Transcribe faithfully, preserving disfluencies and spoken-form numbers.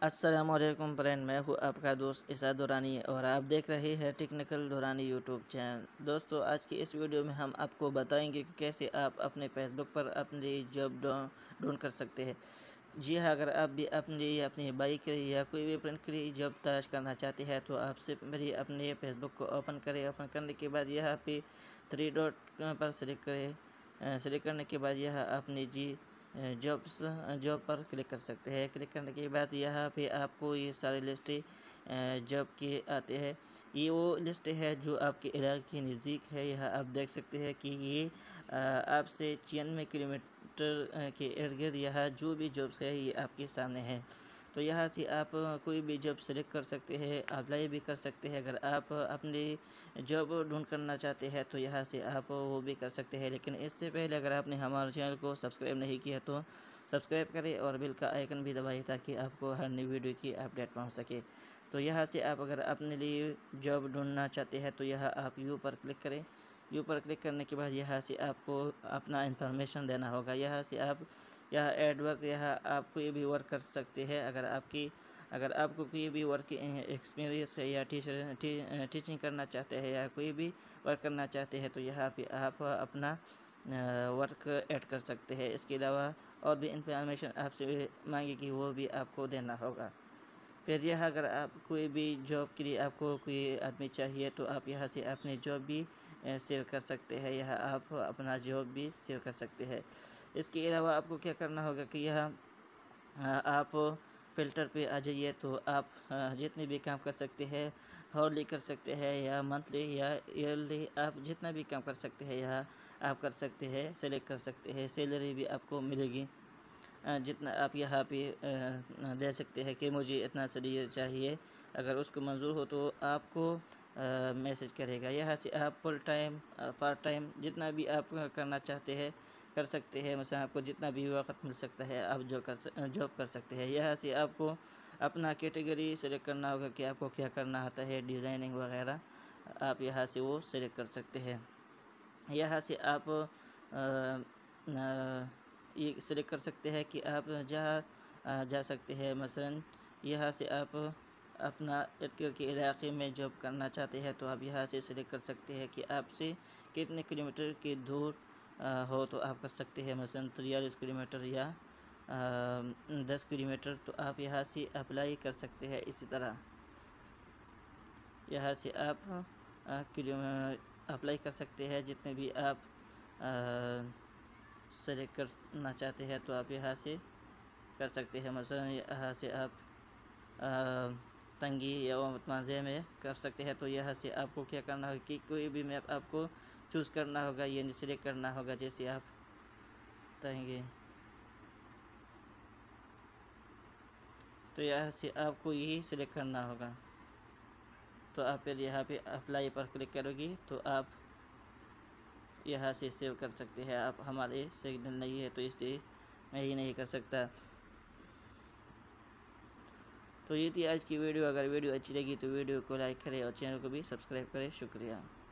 अस्सलामुअलैकुम फ्रेंड, मैं हूँ आपका दोस्त इसाद दुरानी और आप देख रहे हैं टेक्निकल दुरानी यूट्यूब चैनल। दोस्तों, आज की इस वीडियो में हम आपको बताएंगे कि कैसे आप अपने फेसबुक पर अपनी जॉब ढूंढ कर सकते हैं। जी हाँ, अगर आप भी अपनी अपनी बाइक या कोई भी फ्रेंड की जॉब तलाश करना चाहते हैं तो आपसे मेरी अपने फेसबुक को ओपन करें। ओपन करने के बाद यहाँ पे थ्री डॉट पर सेलेक्ट करें। सेलेक्ट करने के बाद यह अपनी जी जॉब्स जॉब पर क्लिक कर सकते हैं। क्लिक करने के बाद यहाँ पे आपको ये सारे लिस्टें जॉब के आते हैं। ये वो लिस्ट है जो आपके इलाके के नज़दीक है। यहाँ आप देख सकते हैं कि ये आपसे छियानवे किलोमीटर के इर्द गिर्द यहाँ जो भी जॉब्स है ये आपके सामने है। तो यहाँ से आप कोई भी जॉब सेलेक्ट कर सकते हैं, अप्लाई भी कर सकते हैं। अगर आप अपनी जॉब ढूंढ करना चाहते हैं तो यहाँ से आप वो भी कर सकते हैं। लेकिन इससे पहले अगर आपने हमारे चैनल को सब्सक्राइब नहीं किया तो सब्सक्राइब करें और बेल का आइकन भी दबाएं ताकि आपको हर नई वीडियो की अपडेट पहुँच सके। तो यहाँ से आप अगर अपने लिए जॉब ढूंढना चाहते हैं तो यहाँ आप यू पर क्लिक करें। यू पर क्लिक करने के बाद यहाँ से आपको अपना इंफॉर्मेशन देना होगा। यहाँ से आप यह एड वर्क यहाँ आप कोई भी वर्क कर सकते हैं। अगर आपकी अगर आपको कोई भी वर्क एक्सपीरियंस है या टीचर टी, टीचिंग करना चाहते हैं या कोई भी वर्क करना चाहते हैं तो यहाँ पे आप अपना वर्क ऐड कर सकते हैं। इसके अलावा और भी इंफॉर्मेशन आपसे मांगेगी वो भी आपको देना होगा। फिर यह अगर आप कोई भी जॉब के लिए आपको कोई आदमी चाहिए तो आप यहाँ से अपनी जॉब भी सेव कर सकते हैं। यह आप अपना जॉब भी सेव कर सकते हैं। इसके अलावा आपको क्या करना होगा कि यह आप फ़िल्टर पे आ जाइए तो आप जितने भी काम कर सकते हैं, हॉर्ली कर सकते हैं या मंथली या ईयरली, आप जितना भी काम कर सकते हैं यहाँ आप कर सकते हैं, सेलेक्ट कर सकते हैं। सैलरी भी आपको मिलेगी जितना आप यहाँ पे दे सकते हैं कि मुझे इतना सैलरी चाहिए। अगर उसको मंजूर हो तो आपको मैसेज करेगा। यहाँ से आप फुल टाइम पार्ट टाइम जितना भी आप करना चाहते हैं कर सकते हैं। मतलब आपको जितना भी वक्त मिल सकता है आप जो कर जॉब कर सकते हैं। यहाँ से आपको अपना कैटेगरी सेलेक्ट करना होगा कि आपको क्या करना आता है, डिज़ाइनिंग वगैरह आप यहाँ से वो सेलेक्ट कर सकते हैं। यहाँ से आप आ, आ, ये सेलेक्ट कर सकते हैं कि आप जहाँ जा सकते हैं। मसलन यहाँ से आप अपना के इलाके में जॉब करना चाहते हैं तो आप यहाँ से सेलेक्ट कर सकते हैं कि आपसे कितने किलोमीटर की दूर हो तो आप कर सकते हैं। मसलन तिरालीस किलोमीटर या दस किलोमीटर तो आप यहाँ से अप्लाई कर सकते हैं। इसी तरह यहाँ से आप किलो अप्लाई कर सकते हैं जितने भी आप सेलेक्ट करना चाहते हैं तो आप यहाँ से कर सकते हैं। मसलन यहाँ से आप तंगी या मतमाज़े में कर सकते हैं। तो यहाँ से आपको क्या करना होगा कि कोई भी मैप आपको चूज़ करना होगा, ये सिलेक्ट करना होगा। जैसे आप तंगी तो यहाँ से आपको यही सिलेक्ट करना होगा। तो आप फिर यहाँ पे अप्लाई पर क्लिक करोगे तो आप यहाँ से सेव कर सकते हैं। आप हमारे सिग्नल नहीं है तो इसलिए मैं ये नहीं कर सकता। तो ये थी आज की वीडियो। अगर वीडियो अच्छी लगी तो वीडियो को लाइक करें और चैनल को भी सब्सक्राइब करें। शुक्रिया।